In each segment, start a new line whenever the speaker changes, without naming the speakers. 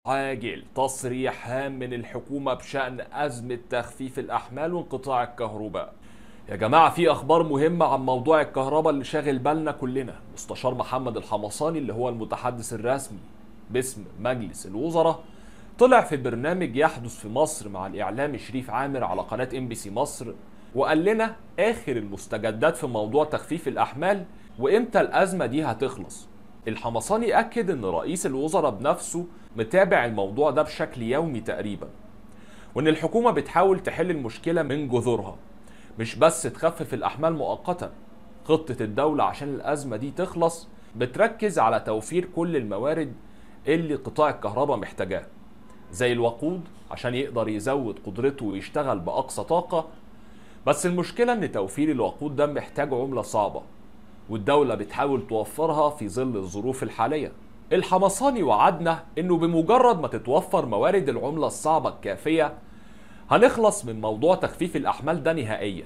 عاجل تصريح هام من الحكومة بشأن أزمة تخفيف الأحمال وانقطاع الكهرباء. يا جماعة، في أخبار مهمة عن موضوع الكهرباء اللي شاغل بالنا كلنا. مستشار محمد الحمصاني اللي هو المتحدث الرسمي باسم مجلس الوزراء طلع في برنامج يحدث في مصر مع الإعلامي شريف عامر على قناة MBC مصر، وقال لنا آخر المستجدات في موضوع تخفيف الأحمال وإمتى الأزمة دي هتخلص. الحمصاني أكد إن رئيس الوزراء بنفسه متابع الموضوع ده بشكل يومي تقريبا، وإن الحكومة بتحاول تحل المشكلة من جذورها، مش بس تخفف الأحمال مؤقتا. خطة الدولة عشان الأزمة دي تخلص بتركز على توفير كل الموارد اللي قطاع الكهرباء محتاجاه، زي الوقود عشان يقدر يزود قدرته ويشتغل بأقصى طاقة. بس المشكلة إن توفير الوقود ده محتاج عملة صعبة، والدولة بتحاول توفرها في ظل الظروف الحالية. الحمصاني وعدنا إنه بمجرد ما تتوفر موارد العملة الصعبة الكافية هنخلص من موضوع تخفيف الأحمال ده نهائيا،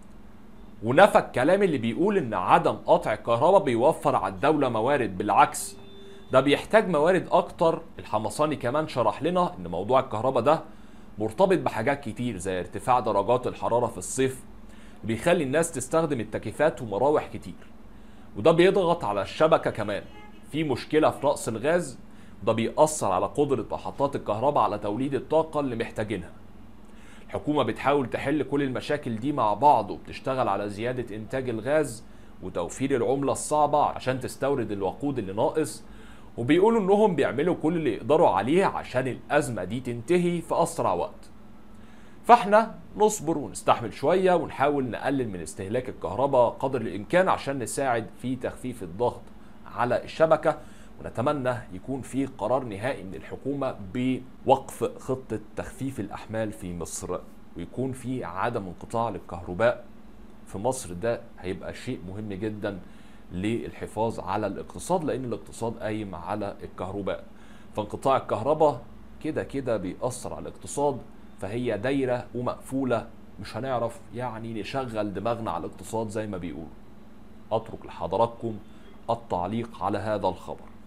ونفى الكلام اللي بيقول إن عدم قطع الكهرباء بيوفر على الدولة موارد. بالعكس، ده بيحتاج موارد أكتر. الحمصاني كمان شرح لنا إن موضوع الكهرباء ده مرتبط بحاجات كتير، زي ارتفاع درجات الحرارة في الصيف بيخلي الناس تستخدم التكييفات ومراوح كتير، وده بيضغط على الشبكة. كمان في مشكلة في رأس الغاز، وده بيأثر على قدرة محطات الكهرباء على توليد الطاقة اللي محتاجينها. الحكومة بتحاول تحل كل المشاكل دي مع بعض، وبتشتغل على زيادة إنتاج الغاز وتوفير العملة الصعبة عشان تستورد الوقود اللي ناقص، وبيقولوا إنهم بيعملوا كل اللي يقدروا عليه عشان الأزمة دي تنتهي في أسرع وقت. فاحنا نصبر ونستحمل شوية ونحاول نقلل من استهلاك الكهرباء قدر الإمكان عشان نساعد في تخفيف الضغط على الشبكة، ونتمنى يكون في قرار نهائي من الحكومة بوقف خطة تخفيف الأحمال في مصر، ويكون في عدم انقطاع للكهرباء في مصر. ده هيبقى شيء مهم جدا للحفاظ على الاقتصاد، لأن الاقتصاد قايم على الكهرباء. فانقطاع الكهرباء كده كده بيأثر على الاقتصاد، فهي دايرة ومقفولة، مش هنعرف يعني نشغل دماغنا على الاقتصاد زي ما بيقولوا. أترك لحضراتكم التعليق على هذا الخبر.